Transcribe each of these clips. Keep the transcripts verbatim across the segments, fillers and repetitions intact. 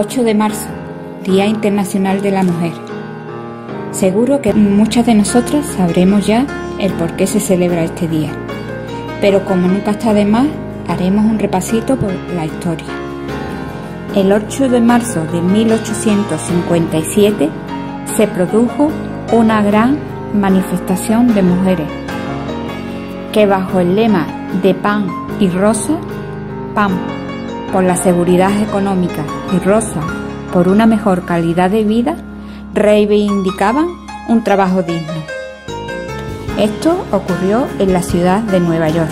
ocho de marzo, Día Internacional de la Mujer. Seguro que muchas de nosotras sabremos ya el por qué se celebra este día, pero como nunca está de más, haremos un repasito por la historia. El ocho de marzo de mil ochocientos cincuenta y siete se produjo una gran manifestación de mujeres que, bajo el lema de pan y rosa, pan por la seguridad económica y rosa por una mejor calidad de vida, reivindicaban un trabajo digno. Esto ocurrió en la ciudad de Nueva York.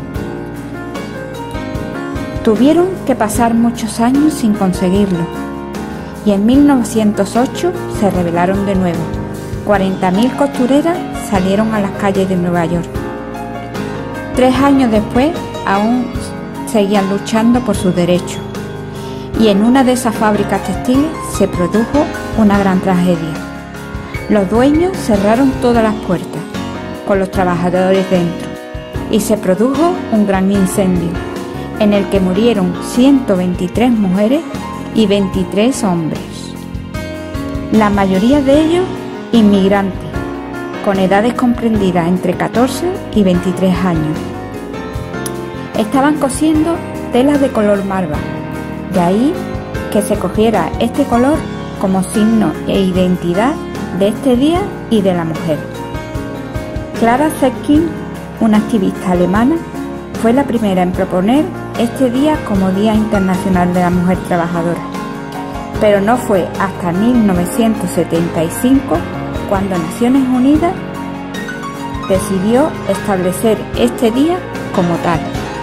Tuvieron que pasar muchos años sin conseguirlo, y en mil novecientos ocho se rebelaron de nuevo. cuarenta mil costureras salieron a las calles de Nueva York. Tres años después aún seguían luchando por sus derechos, y en una de esas fábricas textiles se produjo una gran tragedia. Los dueños cerraron todas las puertas, con los trabajadores dentro, y se produjo un gran incendio, en el que murieron ciento veintitrés mujeres y veintitrés hombres. La mayoría de ellos inmigrantes, con edades comprendidas entre catorce y veintitrés años. Estaban cosiendo telas de color malva, de ahí que se cogiera este color como signo e identidad de este día y de la mujer. Clara Zetkin, una activista alemana, fue la primera en proponer este día como Día Internacional de la Mujer Trabajadora, pero no fue hasta mil novecientos setenta y cinco cuando Naciones Unidas decidió establecer este día como tal.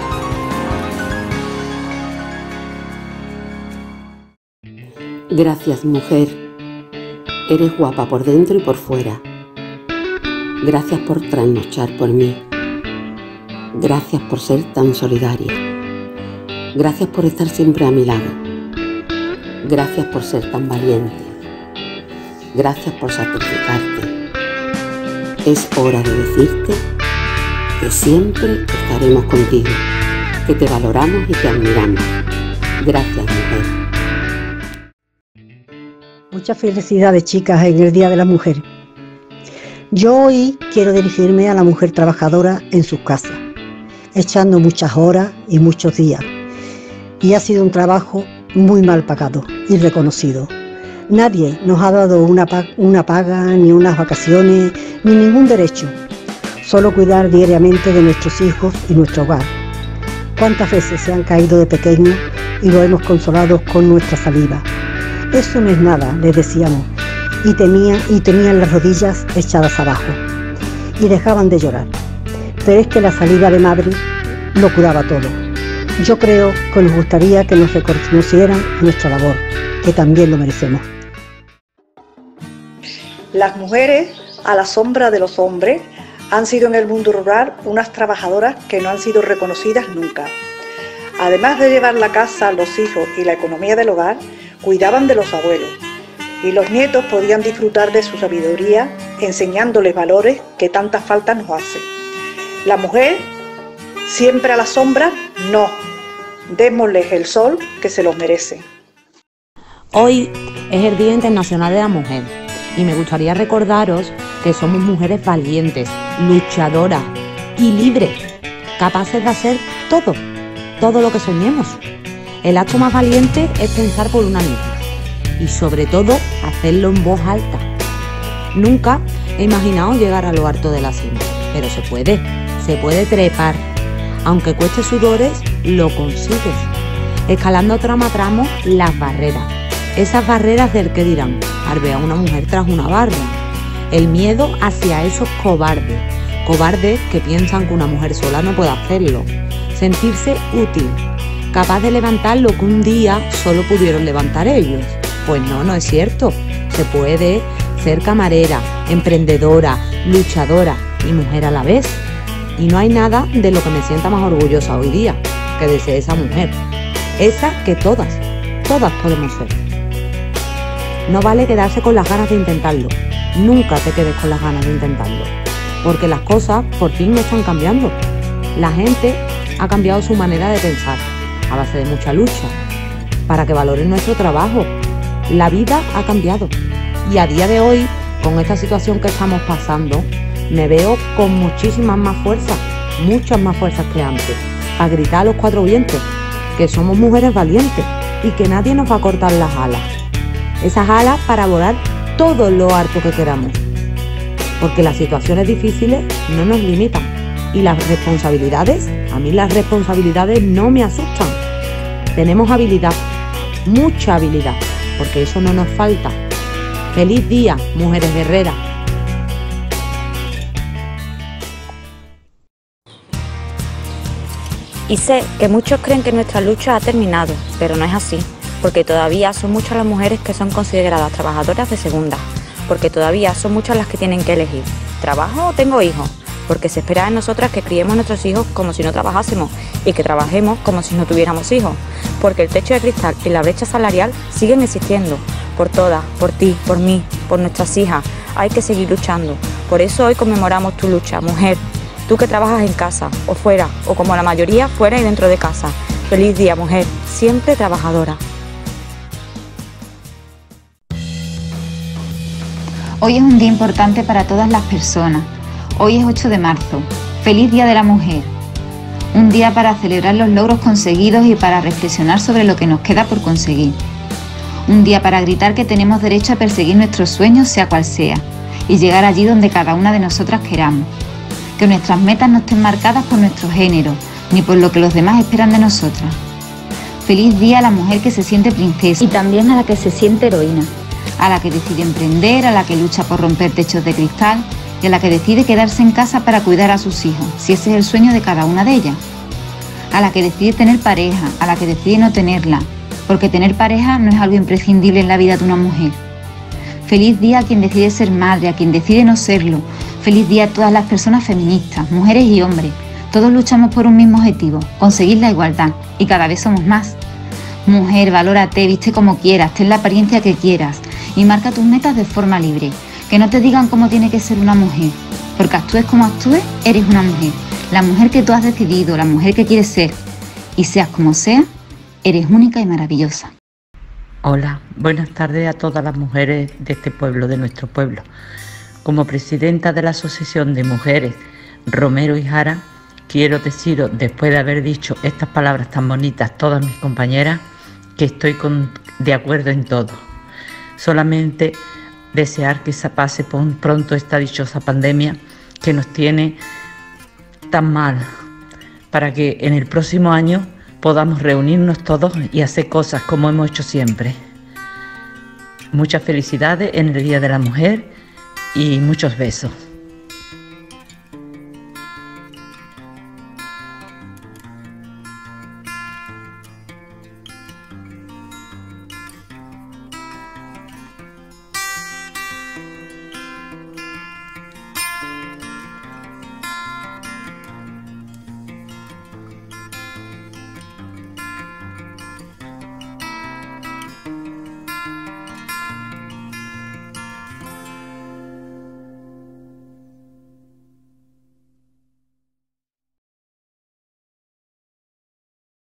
Gracias, mujer. Eres guapa por dentro y por fuera. Gracias por trasnochar por mí. Gracias por ser tan solidaria. Gracias por estar siempre a mi lado. Gracias por ser tan valiente. Gracias por sacrificarte. Es hora de decirte que siempre estaremos contigo, que te valoramos y te admiramos. Gracias, mujer. Muchas felicidades, chicas, en el Día de la Mujer. Yo hoy quiero dirigirme a la mujer trabajadora en sus casas, echando muchas horas y muchos días. Y ha sido un trabajo muy mal pagado y reconocido. Nadie nos ha dado una, pa una paga, ni unas vacaciones, ni ningún derecho. Solo cuidar diariamente de nuestros hijos y nuestro hogar. ¿Cuántas veces se han caído de pequeños y lo hemos consolado con nuestra saliva? Eso no es nada, les decíamos, y, tenía, y tenían las rodillas echadas abajo, y dejaban de llorar. Pero es que la saliva de madre lo curaba todo. Yo creo que nos gustaría que nos reconocieran nuestra labor, que también lo merecemos. Las mujeres, a la sombra de los hombres, han sido en el mundo rural unas trabajadoras que no han sido reconocidas nunca. Además de llevar la casa, los hijos y la economía del hogar, cuidaban de los abuelos, y los nietos podían disfrutar de su sabiduría enseñándoles valores que tantas faltas nos hacen. La mujer, siempre a la sombra, no. Démosles el sol que se los merece. Hoy es el Día Internacional de la Mujer y me gustaría recordaros que somos mujeres valientes, luchadoras y libres, capaces de hacer todo, todo lo que soñemos. El acto más valiente es pensar por una misma y sobre todo hacerlo en voz alta. Nunca he imaginado llegar a lo alto de la cima, pero se puede, se puede trepar. Aunque cueste sudores, lo consigues. Escalando tramo a tramo las barreras. Esas barreras del que dirán, al ver a una mujer tras una barra. El miedo hacia esos cobardes, cobardes que piensan que una mujer sola no puede hacerlo. Sentirse útil, capaz de levantar lo que un día solo pudieron levantar ellos. Pues no, no es cierto. Se puede ser camarera, emprendedora, luchadora y mujer a la vez. Y no hay nada de lo que me sienta más orgullosa hoy día que de ser esa mujer. Esa que todas, todas podemos ser. No vale quedarse con las ganas de intentarlo. Nunca te quedes con las ganas de intentarlo. Porque las cosas por fin no están cambiando. La gente ha cambiado su manera de pensar a base de mucha lucha. para que valoren nuestro trabajo. La vida ha cambiado y a día de hoy, con esta situación que estamos pasando, me veo con muchísimas más fuerzas, muchas más fuerzas que antes, a gritar a los cuatro vientos que somos mujeres valientes y que nadie nos va a cortar las alas. Esas alas para volar todo lo alto que queramos. Porque las situaciones difíciles no nos limitan. Y las responsabilidades, a mí las responsabilidades no me asustan. Tenemos habilidad, mucha habilidad, porque eso no nos falta. ¡Feliz día, mujeres guerreras! Y sé que muchos creen que nuestra lucha ha terminado, pero no es así, porque todavía son muchas las mujeres que son consideradas trabajadoras de segunda, porque todavía son muchas las que tienen que elegir, ¿trabajo o tengo hijos? Porque se espera de nosotras que criemos a nuestros hijos como si no trabajásemos y que trabajemos como si no tuviéramos hijos, porque el techo de cristal y la brecha salarial siguen existiendo, por todas, por ti, por mí, por nuestras hijas, hay que seguir luchando. Por eso hoy conmemoramos tu lucha, mujer. Tú que trabajas en casa, o fuera, o como la mayoría, fuera y dentro de casa. Feliz día, mujer, siempre trabajadora. Hoy es un día importante para todas las personas. Hoy es ocho de marzo. Feliz Día de la Mujer. Un día para celebrar los logros conseguidos y para reflexionar sobre lo que nos queda por conseguir. Un día para gritar que tenemos derecho a perseguir nuestros sueños, sea cual sea, y llegar allí donde cada una de nosotras queramos. Que nuestras metas no estén marcadas por nuestro género, ni por lo que los demás esperan de nosotras. Feliz día a la mujer que se siente princesa Y también a la que se siente heroína. a la que decide emprender, a la que lucha por romper techos de cristal y a la que decide quedarse en casa para cuidar a sus hijos, si ese es el sueño de cada una de ellas. A la que decide tener pareja, a la que decide no tenerla, porque tener pareja no es algo imprescindible en la vida de una mujer. Feliz día a quien decide ser madre, a quien decide no serlo. Feliz día a todas las personas feministas, mujeres y hombres. Todos luchamos por un mismo objetivo, conseguir la igualdad, y cada vez somos más. Mujer, valórate, viste como quieras, ten la apariencia que quieras y marca tus metas de forma libre. Que no te digan cómo tiene que ser una mujer, porque actúes como actúes, eres una mujer. La mujer que tú has decidido, la mujer que quieres ser. Y seas como seas, eres única y maravillosa. Hola, buenas tardes a todas las mujeres de este pueblo, de nuestro pueblo. Como presidenta de la Asociación de Mujeres Romero y Jara, quiero deciros, después de haber dicho estas palabras tan bonitas todas mis compañeras, que estoy con, de acuerdo en todo. Solamente desear que se pase pronto esta dichosa pandemia que nos tiene tan mal, para que en el próximo año podamos reunirnos todos y hacer cosas como hemos hecho siempre. Muchas felicidades en el Día de la Mujer y muchos besos.